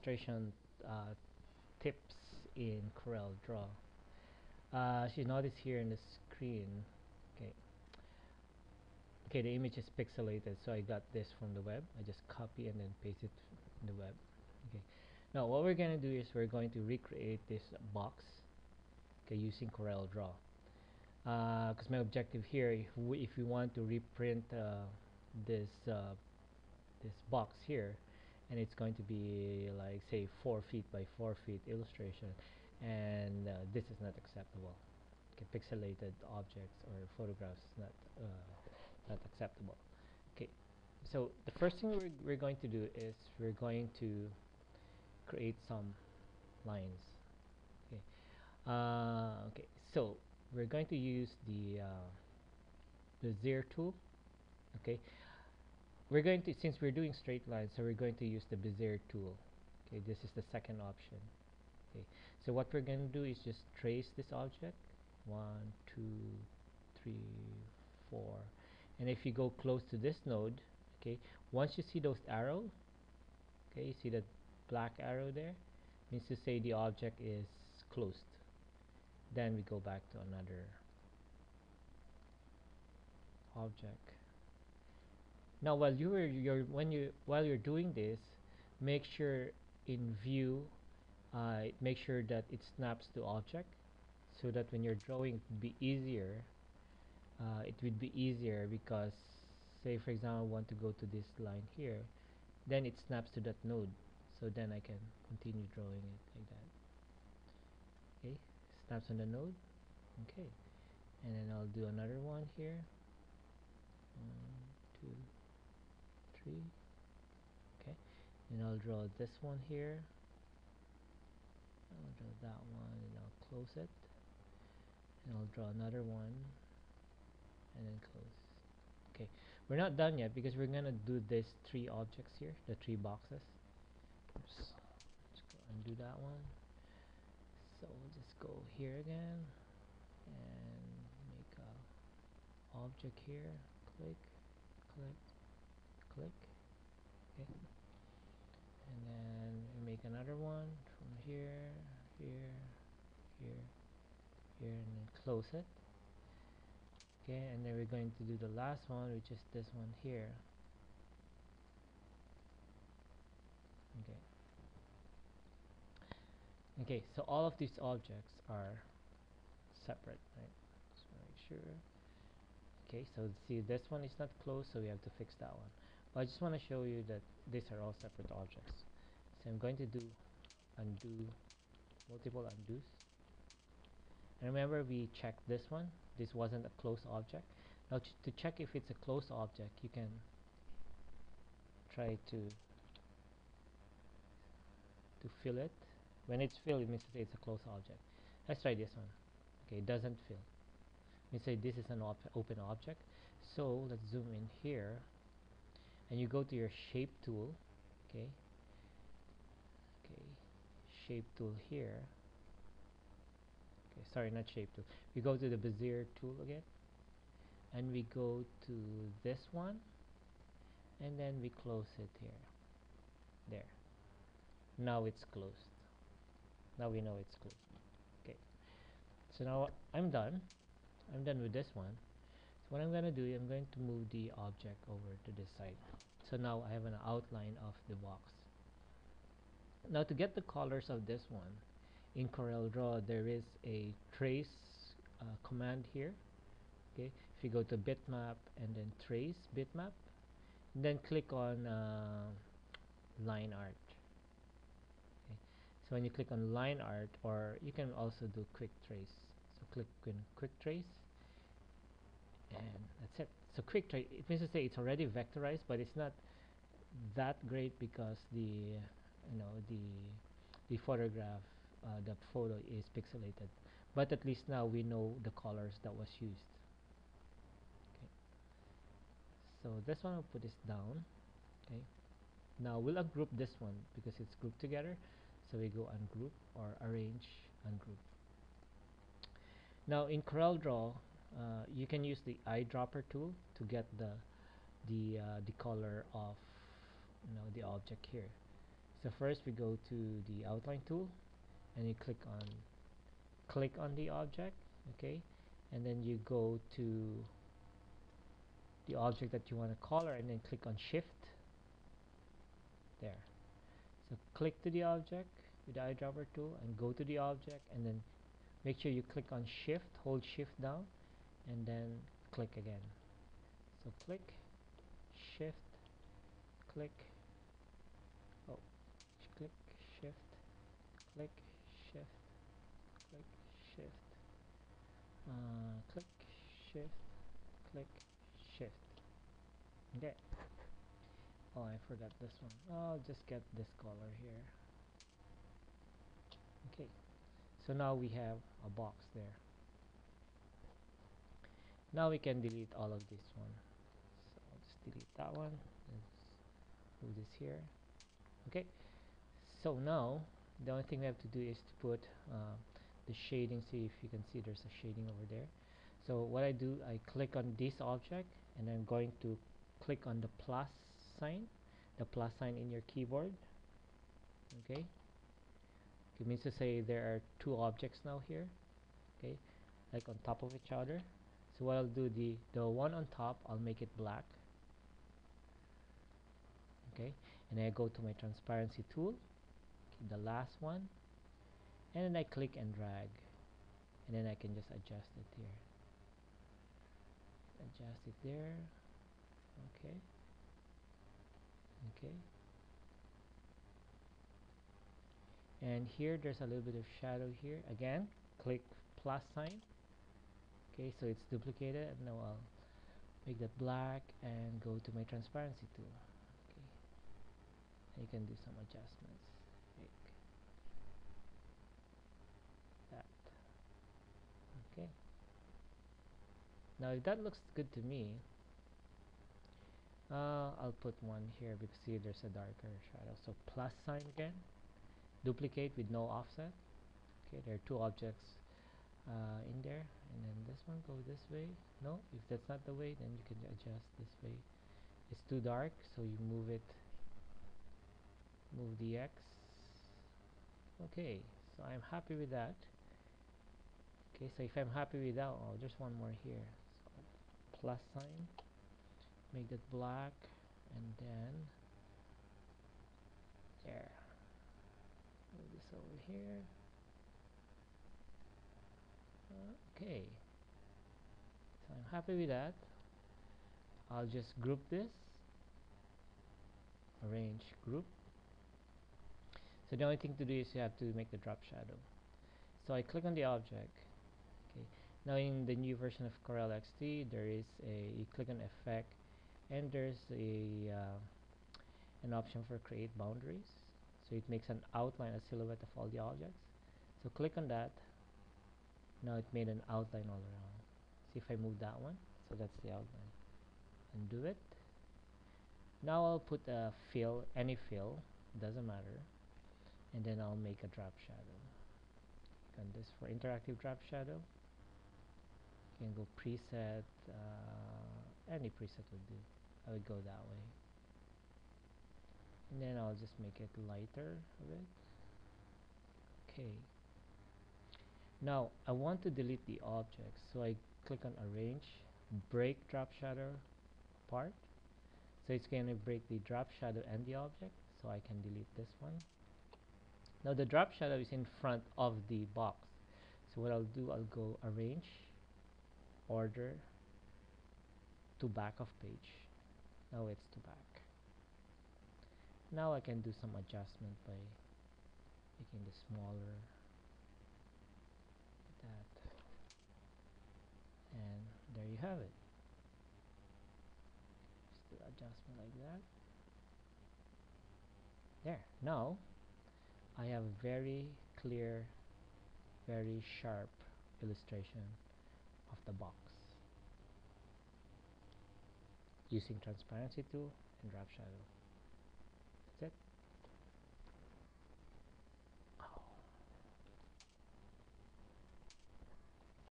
illustration tips in CorelDraw. As you notice here in the screen, okay, okay, the image is pixelated, so I got this from the web. I just copy and then paste it in the web. Okay, now what we're gonna do is we're going to recreate this box, okay, using CorelDraw. Because my objective here, if we want to reprint this this box here, and it's going to be like say 4 feet by 4 feet illustration, and this is not acceptable. Okay, pixelated objects or photographs not not acceptable. Okay, so the first thing we're going to do is we're going to create some lines. Okay, okay, so we're going to use the bezier tool. Okay, we're going to, since we're doing straight lines, so we're going to use the bezier tool. Okay, this is the second option. Okay, so what we're going to do is just trace this object, 1 2 3 4, and if you go close to this node, okay, once you see those arrows, okay, you see that black arrow there, means to say the object is closed. Then we go back to another object. Now while while you're doing this, make sure in view, make sure that it snaps to object, so that when you're drawing it would be easier. It would be easier because, say for example, I want to go to this line here, then it snaps to that node, so then I can continue drawing it like that. Okay, snaps on the node. Okay, and then I'll do another one here. 1 2 3. Okay, and I'll draw this one here. I'll draw that one and I'll close it, and I'll draw another one and then close. Okay, we're not done yet because we're gonna do these 3 objects here, the 3 boxes. Oops, let's go undo that one. So we'll just go here again and make a object here. Click, click, click. Okay, and then we make another one from here, here, here, here, and then close it. Okay, and then we're going to do the last one, which is this one here. Okay, okay, so all of these objects are separate, right? Just make sure. Okay, so see, this one is not closed, so we have to fix that one. But I just want to show you that these are all separate objects. So I'm going to do undo, multiple undos. And remember, we checked this one. This wasn't a closed object. Now to check if it's a closed object, you can try to fill it. When it's filled, it means to say it's a closed object. Let's try this one. Okay, it doesn't fill. It means to say this is an open object. So let's zoom in here, and you go to your shape tool. Okay, okay, shape tool here. Okay, sorry, not shape tool. We go to the bezier tool again, and we go to this one, and then we close it here. There. Now it's closed. Now we know it's closed. Okay, so now I'm done with this one. So what I'm going to do, I'm going to move the object over to this side. So now I have an outline of the box. Now to get the colors of this one, in CorelDraw there is a trace command here. Okay, if you go to bitmap and then trace bitmap, then click on line art. Okay, so when you click on line art, or you can also do quick trace. So click on quick trace, and that's it. So quick trace, it means to say it's already vectorized, but it's not that great because the the photograph, the photo is pixelated, but at least now we know the colors that was used. Okay, so this one, I'll put this down. Okay, now we'll ungroup this one because it's grouped together, so we go ungroup or arrange ungroup. Now in CorelDraw, you can use the eyedropper tool to get the color of the object here. So first we go to the outline tool and you click on the object, okay, and then you go to the object that you want to color and then click on shift there. So click to the object with the eyedropper tool and go to the object, and then make sure you click on shift, hold shift down, and then click again. So click, shift, click, oh, click, shift, click, shift, click, shift, click, shift, click, shift. Okay. Oh, I forgot this one. I'll just get this color here. Okay. So now we have a box there. Now we can delete all of this one. So I'll just delete that one. Let's move this here. Okay. So now the only thing we have to do is to put the shading. See if you can see there's a shading over there. So what I do, I click on this object and I'm going to click on the plus sign, in your keyboard. Okay. It means to say there are two objects now here. Okay, like on top of each other. So what I'll do, the one on top, I'll make it black. Okay, and then I go to my transparency tool, okay, the last one, and then I click and drag, and then I can just adjust it here. Adjust it there. Okay. Okay. And here there's a little bit of shadow here. Again, click plus sign. Okay, so it's duplicated, and now I'll make that black and go to my transparency tool. Okay, and you can do some adjustments like that. Okay, now if that looks good to me, I'll put one here because see there's a darker shadow. So plus sign again, duplicate with no offset. Okay, there are two objects in there, and then this one go this way. No, if that's not the way, then you can adjust this way. It's too dark, so you move it, move the X. Okay, so I'm happy with that. Okay, so if I'm happy with that, oh, there's one more here. So plus sign, make that black, and then there. Move this over here. Okay, so I'm happy with that. I'll just group this, arrange, group. So the only thing to do is you have to make the drop shadow. So I click on the object. Okay, now in the new version of Corel XD, there is you click on effect, and there's an option for create boundaries. So it makes an outline, a silhouette of all the objects. So click on that. Now it made an outline all around. See if I move that one, so that's the outline. Undo it. Now I'll put a fill, any fill, doesn't matter, and then I'll make a drop shadow. Click on this for interactive drop shadow. You can go preset, any preset would do. I would go that way, and then I'll just make it lighter a bit. Okay. Now I want to delete the object, so I click on arrange, break drop shadow apart. So it's going to break the drop shadow and the object, so I can delete this one. Now the drop shadow is in front of the box, so what I'll do, I'll go arrange, order, to back of page. Now it's to back. Now I can do some adjustment by making this smaller, like that, and there you have it. Just do adjustment like that. There. Now I have very clear, very sharp illustration of the box using transparency tool and drop shadow.